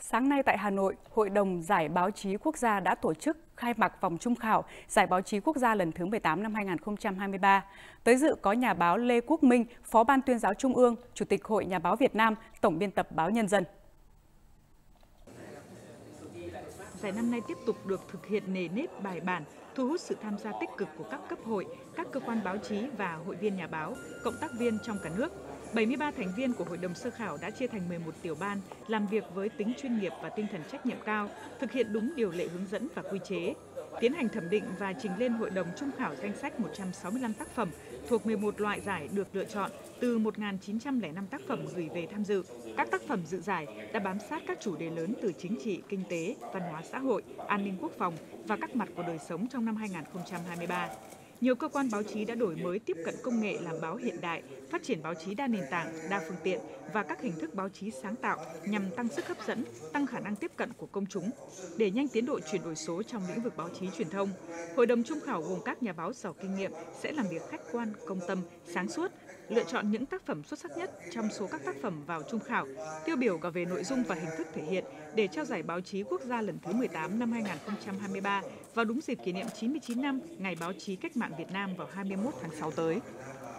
Sáng nay tại Hà Nội, Hội đồng Giải báo chí quốc gia đã tổ chức khai mạc vòng chung khảo Giải báo chí quốc gia lần thứ 18 năm 2023. Tới dự có nhà báo Lê Quốc Minh, Phó Ban Tuyên giáo Trung ương, Chủ tịch Hội Nhà báo Việt Nam, Tổng biên tập báo Nhân dân. Giải năm nay tiếp tục được thực hiện nề nếp bài bản, thu hút sự tham gia tích cực của các cấp hội, các cơ quan báo chí và hội viên nhà báo, cộng tác viên trong cả nước. 73 thành viên của Hội đồng sơ khảo đã chia thành 11 tiểu ban, làm việc với tính chuyên nghiệp và tinh thần trách nhiệm cao, thực hiện đúng điều lệ hướng dẫn và quy chế. Tiến hành thẩm định và trình lên Hội đồng trung khảo danh sách 165 tác phẩm thuộc 11 loại giải được lựa chọn từ 1.905 tác phẩm gửi về tham dự. Các tác phẩm dự giải đã bám sát các chủ đề lớn từ chính trị, kinh tế, văn hóa xã hội, an ninh quốc phòng và các mặt của đời sống trong năm 2023. Nhiều cơ quan báo chí đã đổi mới tiếp cận công nghệ làm báo hiện đại, phát triển báo chí đa nền tảng, đa phương tiện và các hình thức báo chí sáng tạo nhằm tăng sức hấp dẫn, tăng khả năng tiếp cận của công chúng. Để nhanh tiến độ chuyển đổi số trong lĩnh vực báo chí truyền thông, Hội đồng trung khảo gồm các nhà báo giàu kinh nghiệm sẽ làm việc khách quan, công tâm, sáng suốt, lựa chọn những tác phẩm xuất sắc nhất trong số các tác phẩm vào trung khảo, tiêu biểu cả về nội dung và hình thức thể hiện để trao giải báo chí quốc gia lần thứ 18 năm 2023 vào đúng dịp kỷ niệm 99 năm Ngày báo chí cách mạng Việt Nam vào 21 tháng 6 tới.